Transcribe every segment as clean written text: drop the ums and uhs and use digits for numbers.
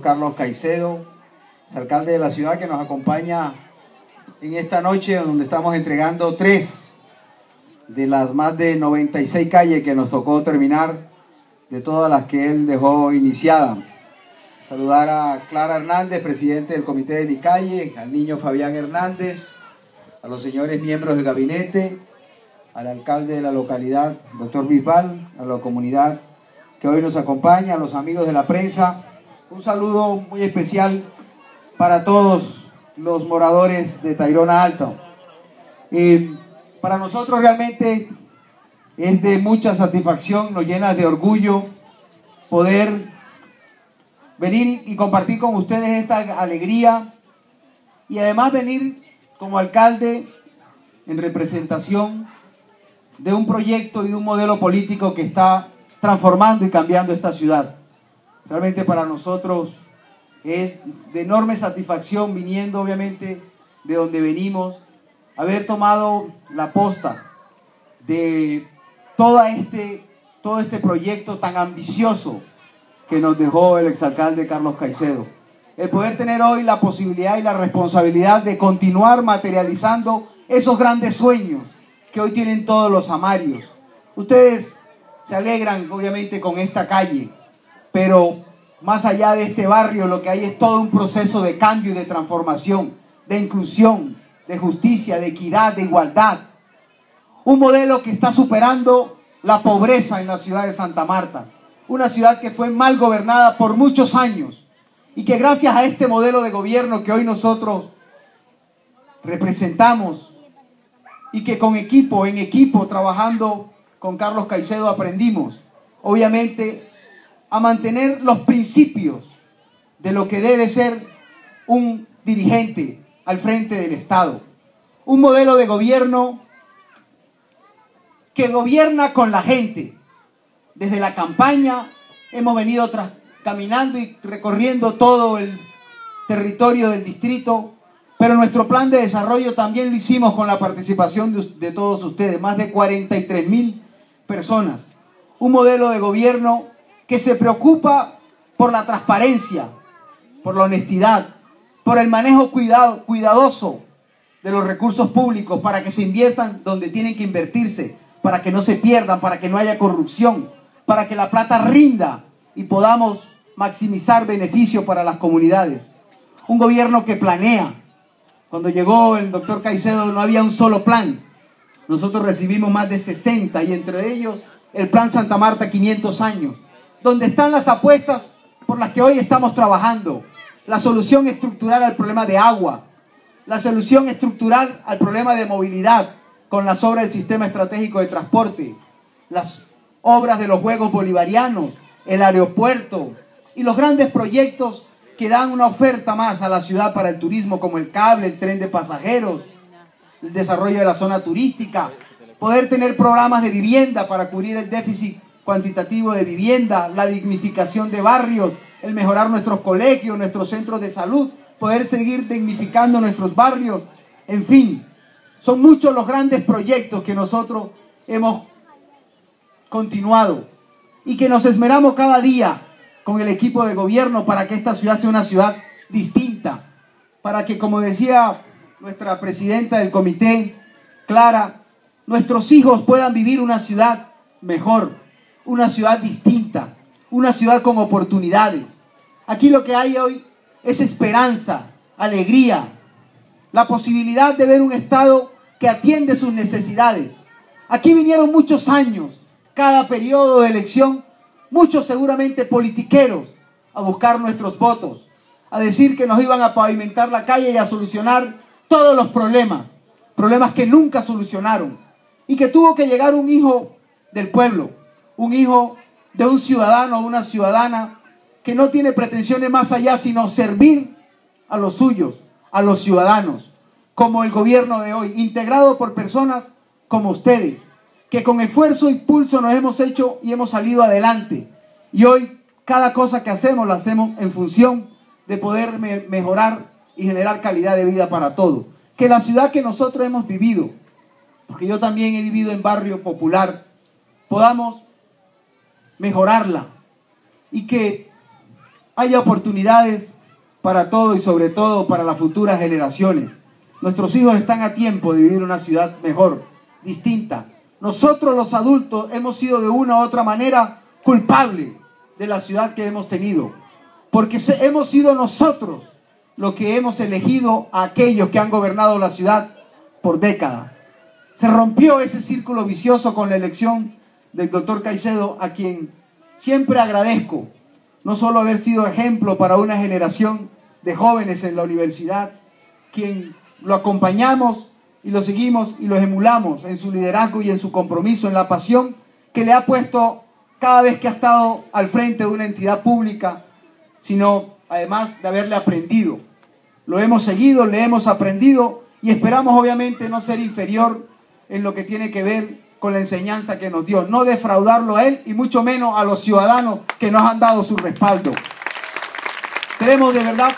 Carlos Caicedo, alcalde de la ciudad, que nos acompaña en esta noche donde estamos entregando 3 de las más de 96 calles que nos tocó terminar, de todas las que él dejó iniciadas. Saludar a Clara Hernández, presidente del comité de mi calle, al niño Fabián Hernández, a los señores miembros del gabinete, al alcalde de la localidad, doctor Bisbal, a la comunidad que hoy nos acompaña, a los amigos de la prensa. Un saludo muy especial para todos los moradores de Tayrona Alto. Para nosotros realmente es de mucha satisfacción, nos llena de orgullo poder venir y compartir con ustedes esta alegría y además venir como alcalde en representación de un proyecto y de un modelo político que está transformando y cambiando esta ciudad. Realmente para nosotros es de enorme satisfacción, viniendo obviamente de donde venimos, haber tomado la posta de todo este proyecto tan ambicioso que nos dejó el exalcalde Carlos Caicedo. El poder tener hoy la posibilidad y la responsabilidad de continuar materializando esos grandes sueños que hoy tienen todos los amarios. Ustedes se alegran obviamente con esta calle, pero más allá de este barrio lo que hay es todo un proceso de cambio y de transformación, de inclusión, de justicia, de equidad, de igualdad. Un modelo que está superando la pobreza en la ciudad de Santa Marta, una ciudad que fue mal gobernada por muchos años y que gracias a este modelo de gobierno que hoy nosotros representamos y que en equipo, trabajando con Carlos Caicedo aprendimos, obviamente, a mantener los principios de lo que debe ser un dirigente al frente del Estado. Un modelo de gobierno que gobierna con la gente. Desde la campaña hemos venido caminando y recorriendo todo el territorio del distrito, pero nuestro plan de desarrollo también lo hicimos con la participación de todos ustedes, más de 43.000 personas. Un modelo de gobierno que se preocupa por la transparencia, por la honestidad, por el manejo cuidadoso de los recursos públicos para que se inviertan donde tienen que invertirse, para que no se pierdan, para que no haya corrupción, para que la plata rinda y podamos maximizar beneficios para las comunidades. Un gobierno que planea. Cuando llegó el doctor Caicedo no había un solo plan. Nosotros recibimos más de 60 y entre ellos el Plan Santa Marta 500 años, donde están las apuestas por las que hoy estamos trabajando. La solución estructural al problema de agua, la solución estructural al problema de movilidad con las obras del sistema estratégico de transporte, las obras de los Juegos Bolivarianos, el aeropuerto y los grandes proyectos que dan una oferta más a la ciudad para el turismo, como el cable, el tren de pasajeros, el desarrollo de la zona turística, poder tener programas de vivienda para cubrir el déficit cuantitativo de vivienda, la dignificación de barrios, el mejorar nuestros colegios, nuestros centros de salud, poder seguir dignificando nuestros barrios. En fin, son muchos los grandes proyectos que nosotros hemos continuado y que nos esmeramos cada día con el equipo de gobierno para que esta ciudad sea una ciudad distinta, para que, como decía nuestra presidenta del comité, Clara, nuestros hijos puedan vivir una ciudad mejor, una ciudad distinta, una ciudad con oportunidades. Aquí lo que hay hoy es esperanza, alegría, la posibilidad de ver un Estado que atiende sus necesidades. Aquí vinieron muchos años, cada periodo de elección, muchos seguramente politiqueros, a buscar nuestros votos, a decir que nos iban a pavimentar la calle y a solucionar todos los problemas que nunca solucionaron, y que tuvo que llegar un hijo del pueblo, un hijo de un ciudadano o una ciudadana que no tiene pretensiones más allá sino servir a los suyos, a los ciudadanos, como el gobierno de hoy, integrado por personas como ustedes, que con esfuerzo y pulso nos hemos hecho y hemos salido adelante. Y hoy cada cosa que hacemos la hacemos en función de poder mejorar y generar calidad de vida para todos. Que la ciudad que nosotros hemos vivido, porque yo también he vivido en barrio popular, podamos mejorarla y que haya oportunidades para todo y sobre todo para las futuras generaciones. Nuestros hijos están a tiempo de vivir una ciudad mejor, distinta. Nosotros los adultos hemos sido de una u otra manera culpables de la ciudad que hemos tenido, porque hemos sido nosotros los que hemos elegido a aquellos que han gobernado la ciudad por décadas. Se rompió ese círculo vicioso con la elección del doctor Caicedo, a quien siempre agradezco, no solo haber sido ejemplo para una generación de jóvenes en la universidad, quien lo acompañamos y lo seguimos y lo emulamos en su liderazgo y en su compromiso, en la pasión que le ha puesto cada vez que ha estado al frente de una entidad pública, sino además de haberle aprendido. Lo hemos seguido, le hemos aprendido y esperamos obviamente no ser inferior en lo que tiene que ver con la enseñanza que nos dio, no defraudarlo a él y mucho menos a los ciudadanos que nos han dado su respaldo. Queremos de verdad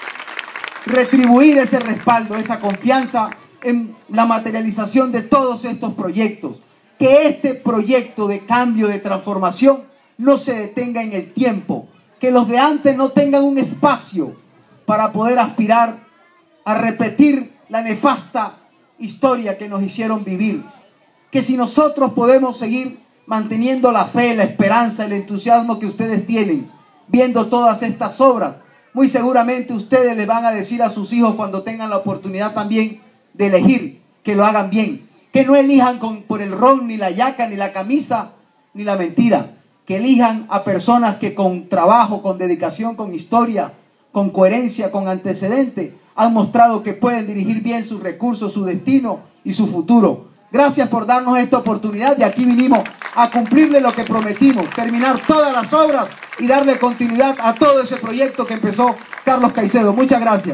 retribuir ese respaldo, esa confianza en la materialización de todos estos proyectos. Que este proyecto de cambio, de transformación, no se detenga en el tiempo. Que los de antes no tengan un espacio para poder aspirar a repetir la nefasta historia que nos hicieron vivir. Que si nosotros podemos seguir manteniendo la fe, la esperanza, el entusiasmo que ustedes tienen, viendo todas estas obras, muy seguramente ustedes le van a decir a sus hijos cuando tengan la oportunidad también de elegir, que lo hagan bien. Que no elijan por el ron, ni la yaca, ni la camisa, ni la mentira. Que elijan a personas que con trabajo, con dedicación, con historia, con coherencia, con antecedente, han mostrado que pueden dirigir bien sus recursos, su destino y su futuro. Gracias por darnos esta oportunidad y aquí vinimos a cumplirle lo que prometimos, terminar todas las obras y darle continuidad a todo ese proyecto que empezó Carlos Caicedo. Muchas gracias.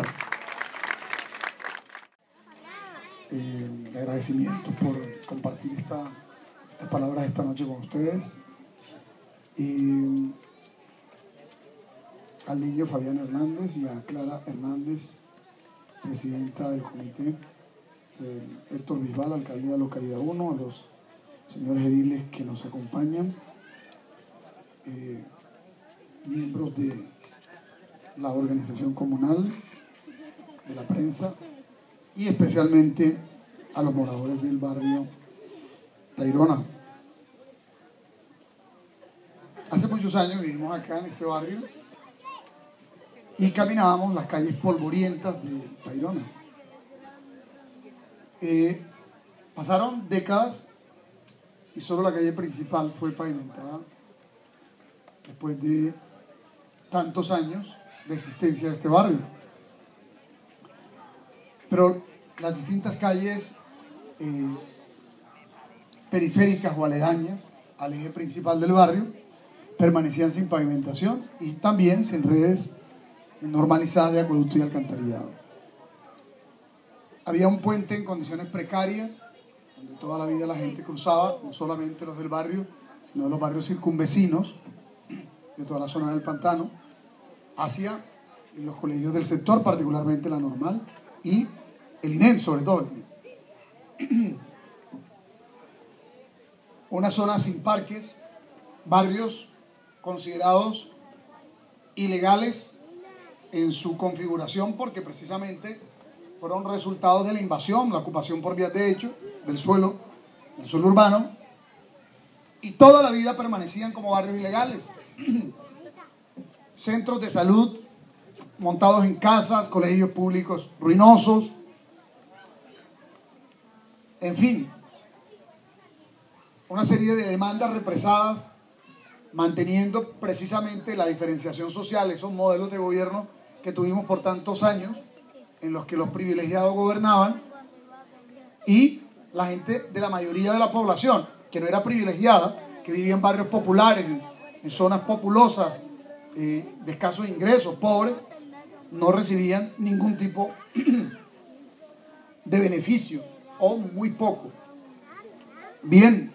Agradecimiento por compartir estas palabras esta noche con ustedes. Al niño Fabián Hernández y a Clara Hernández, presidenta del comité, Héctor Bisbal, alcaldía de Localidad 1, a los señores ediles que nos acompañan, miembros de la organización comunal, de la prensa y especialmente a los moradores del barrio Tayrona. Hace muchos años vivimos acá en este barrio y caminábamos las calles polvorientas de Tayrona. Pasaron décadas y solo la calle principal fue pavimentada después de tantos años de existencia de este barrio. Pero las distintas calles periféricas o aledañas al eje principal del barrio permanecían sin pavimentación y también sin redes normalizadas de acueducto y alcantarillado. Había un puente en condiciones precarias, donde toda la vida la gente cruzaba, no solamente los del barrio, sino de los barrios circunvecinos, de toda la zona del Pantano, hacia los colegios del sector, particularmente la Normal, y el INEM, sobre todo. Una zona sin parques, barrios considerados ilegales en su configuración porque precisamente fueron resultados de la invasión, la ocupación por vías de hecho del suelo urbano, y toda la vida permanecían como barrios ilegales. Centros de salud montados en casas, colegios públicos ruinosos, en fin, una serie de demandas represadas, manteniendo precisamente la diferenciación social, esos modelos de gobierno que tuvimos por tantos años, en los que los privilegiados gobernaban y la gente de la mayoría de la población, que no era privilegiada, que vivía en barrios populares, en zonas populosas, de escasos ingresos, pobres, no recibían ningún tipo de beneficio o muy poco. Bien,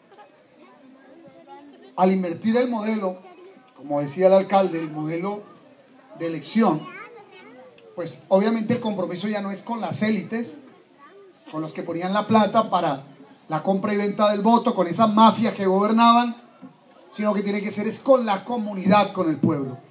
al invertir el modelo, como decía el alcalde, el modelo de elección, pues obviamente el compromiso ya no es con las élites, con los que ponían la plata para la compra y venta del voto, con esas mafias que gobernaban, sino que tiene que ser es con la comunidad, con el pueblo.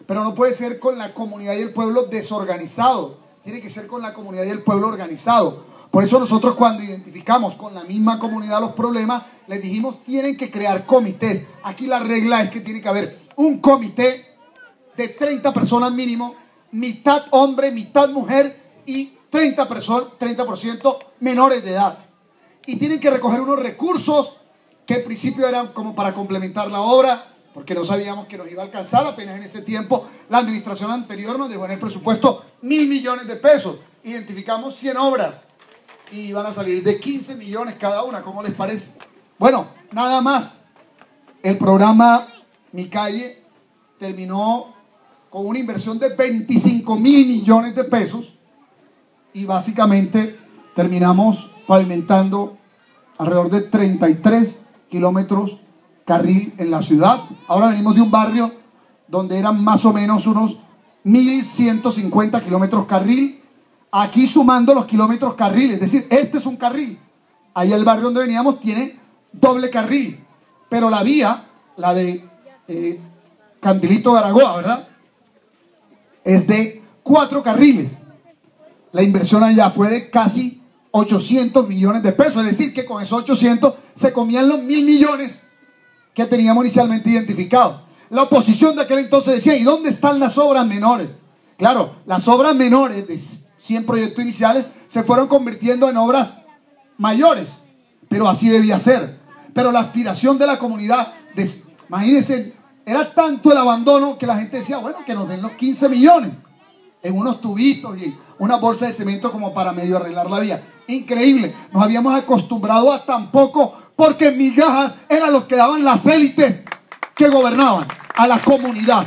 pero no puede ser con la comunidad y el pueblo desorganizado, tiene que ser con la comunidad y el pueblo organizado. Por eso nosotros, cuando identificamos con la misma comunidad los problemas, les dijimos, tienen que crear comités. Aquí la regla es que tiene que haber un comité de 30 personas mínimo, mitad hombre, mitad mujer y 30% menores de edad. Y tienen que recoger unos recursos que en principio eran como para complementar la obra, porque no sabíamos que nos iba a alcanzar. Apenas en ese tiempo la administración anterior nos dejó en el presupuesto 1.000 millones de pesos. Identificamos 100 obras y van a salir de 15 millones cada una. ¿Cómo les parece? Bueno, nada más. El programa Mi Calle terminó con una inversión de 25.000 millones de pesos y básicamente terminamos pavimentando alrededor de 33 kilómetros carril en la ciudad. Ahora venimos de un barrio donde eran más o menos unos 1.150 kilómetros carril. Aquí sumando los kilómetros carril, es decir, este es un carril. Allá el barrio donde veníamos tiene doble carril, pero la vía, la de Candilito de Aragoa, ¿verdad?, es de 4 carriles. La inversión allá fue de casi 800 millones de pesos, es decir, que con esos 800 se comían los 1.000 millones que teníamos inicialmente identificados. La oposición de aquel entonces decía, ¿y dónde están las obras menores? Claro, las obras menores de 100 proyectos iniciales se fueron convirtiendo en obras mayores, pero así debía ser. Pero la aspiración de la comunidad, imagínense, era tanto el abandono que la gente decía, bueno, que nos den los 15 millones en unos tubitos y una bolsa de cemento como para medio arreglar la vía. Increíble, nos habíamos acostumbrado a tan poco, porque migajas eran los que daban las élites que gobernaban a la comunidad.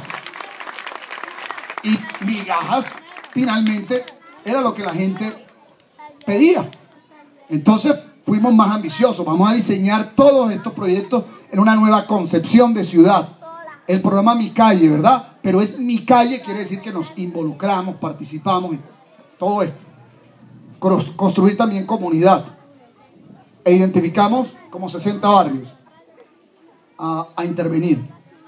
Y migajas finalmente era lo que la gente pedía. Entonces fuimos más ambiciosos, vamos a diseñar todos estos proyectos en una nueva concepción de ciudad. El programa Mi Calle, ¿verdad? Pero es Mi Calle, quiere decir que nos involucramos, participamos en todo esto. Construir también comunidad. E identificamos como 60 barrios a intervenir.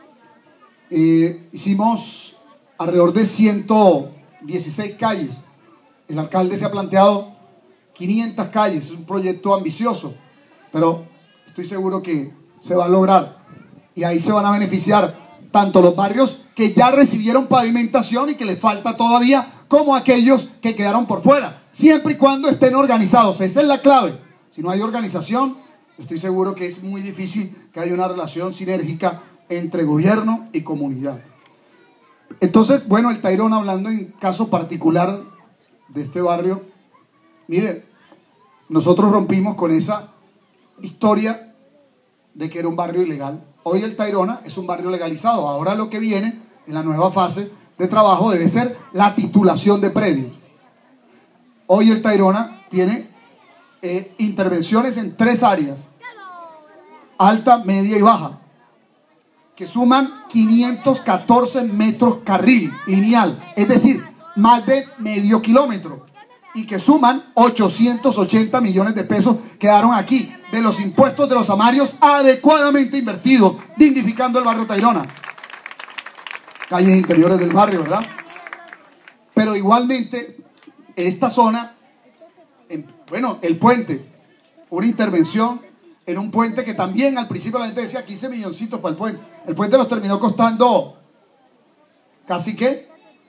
Hicimos alrededor de 116 calles. El alcalde se ha planteado 500 calles. Es un proyecto ambicioso, pero estoy seguro que se va a lograr. Y ahí se van a beneficiar tanto los barrios que ya recibieron pavimentación y que les falta todavía, como aquellos que quedaron por fuera, siempre y cuando estén organizados. Esa es la clave. Si no hay organización, estoy seguro que es muy difícil que haya una relación sinérgica entre gobierno y comunidad. Entonces, bueno, el Tayrona, hablando en caso particular de este barrio, mire, nosotros rompimos con esa historia de que era un barrio ilegal. Hoy el Tayrona es un barrio legalizado. Ahora lo que viene en la nueva fase de trabajo debe ser la titulación de predios. Hoy el Tayrona tiene intervenciones en 3 áreas: alta, media y baja, que suman 514 metros carril lineal, es decir, más de medio kilómetro, y que suman 880 millones de pesos que quedaron aquí de los impuestos de los amarios adecuadamente invertidos, dignificando el barrio Tayrona. Calles interiores del barrio, ¿verdad? Pero igualmente, esta zona, bueno, el puente, una intervención en un puente que también al principio la gente decía 15 milloncitos para el puente. El puente nos terminó costando casi que,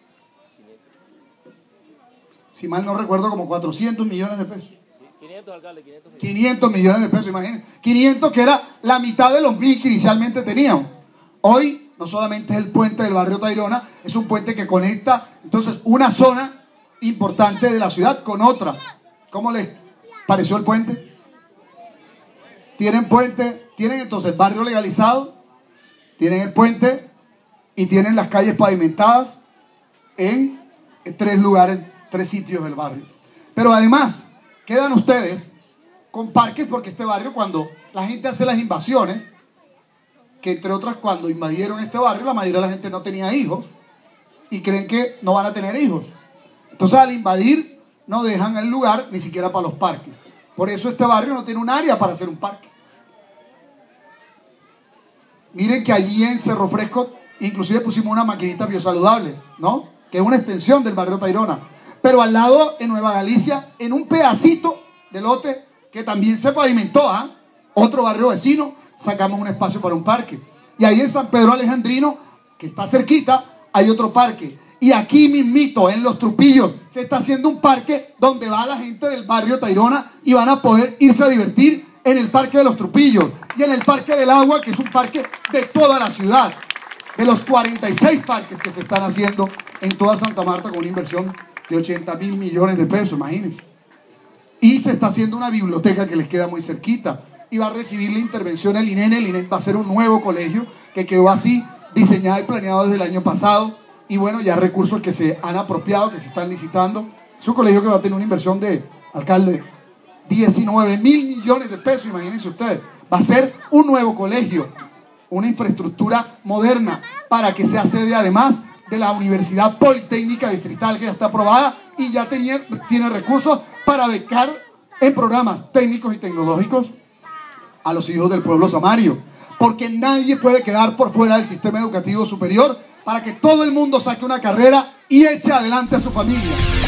si mal no recuerdo, como 400 millones de pesos. 500, alcalde, 500 millones. 500 millones de pesos, imagínense. 500, que era la mitad de los 1.000 que inicialmente teníamos. Hoy no solamente es el puente del barrio Tayrona, es un puente que conecta entonces una zona importante de la ciudad con otra. ¿Cómo les pareció el puente? Tienen puente, tienen entonces barrio legalizado, tienen el puente y tienen las calles pavimentadas en 3 lugares, 3 sitios del barrio. Pero además quedan ustedes con parques, porque este barrio, cuando la gente hace las invasiones, que entre otras cuando invadieron este barrio, la mayoría de la gente no tenía hijos y creen que no van a tener hijos. Entonces al invadir no dejan el lugar ni siquiera para los parques. Por eso este barrio no tiene un área para hacer un parque. Miren que allí en Cerro Fresco Inclusive pusimos unas maquinitas biosaludables, ¿no? Que es una extensión del barrio Tayrona. Pero al lado, en Nueva Galicia, en un pedacito de lote que también se pavimentó, ¿ah? Otro barrio vecino, sacamos un espacio para un parque. Y ahí en San Pedro Alejandrino, que está cerquita, hay otro parque. Y aquí mismito, en Los Trupillos, se está haciendo un parque donde va la gente del barrio Tayrona y van a poder irse a divertir en el Parque de Los Trupillos y en el Parque del Agua, que es un parque de toda la ciudad. De los 46 parques que se están haciendo en toda Santa Marta con una inversión de 80.000 millones de pesos, imagínense. Y se está haciendo una biblioteca que les queda muy cerquita. Y va a recibir la intervención el INEN. El INEN va a ser un nuevo colegio que quedó así, diseñado y planeado desde el año pasado. Y bueno, ya recursos que se han apropiado, que se están licitando. Es un colegio que va a tener una inversión de, alcalde, 19.000 millones de pesos, imagínense ustedes. Va a ser un nuevo colegio, una infraestructura moderna para que sea sede además de la Universidad Politécnica Distrital, que ya está aprobada y ya tiene recursos para becar en programas técnicos y tecnológicos a los hijos del pueblo samario. Porque nadie puede quedar por fuera del sistema educativo superior para que todo el mundo saque una carrera y eche adelante a su familia.